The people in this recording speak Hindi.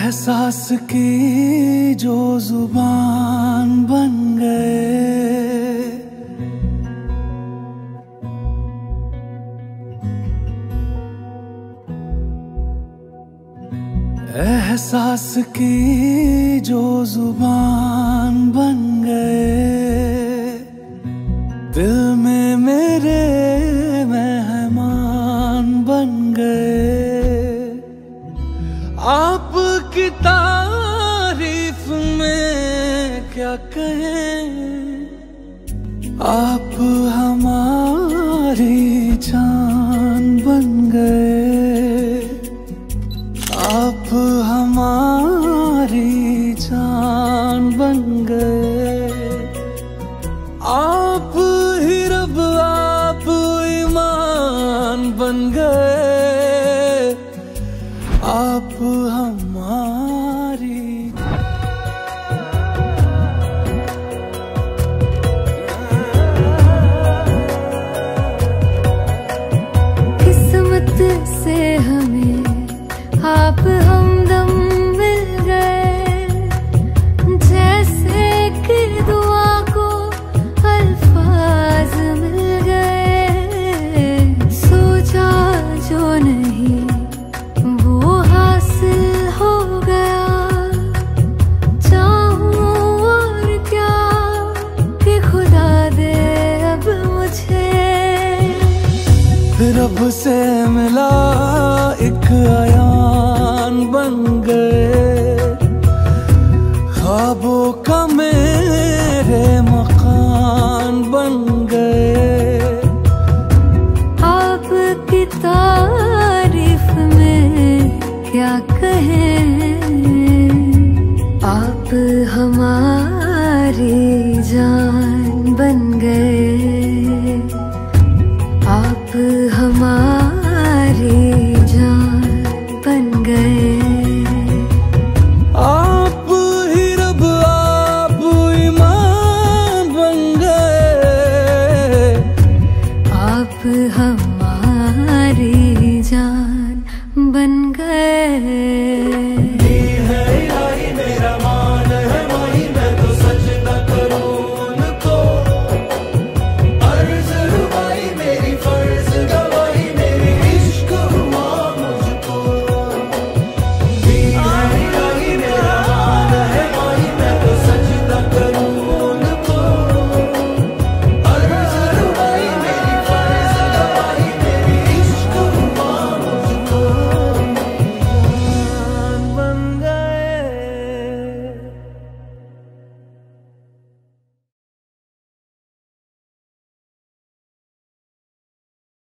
एहसास की जो जुबान बन गए, एहसास की जो जुबान बन गए, दिल में मेरे मेहमान बन गए। आपकी तारीफ में क्या कहें, आप हमारी जान बन गए, आप हमारी जान बन गए। आप ही रब, आप ईमान बन गए, आप हमारी। किस्मत से हमें आप हमदम मिल गए, जैसे कि दुआ को अल्फाज मिल गए। सोचा जो नहीं वो हासिल हो गया, चाहूं और क्या कि खुदा दे अब मुझे। रब से मिला एक आयान बन गए, ख्वाबों का मेरे मकान बन गए। आपकी तारीफ में क्या कहें, आप हमारी जान बन गए, आप हमारी जान बन गए। आप ही रब, आप ईमान बन गए, आप हमारी जान बन गए।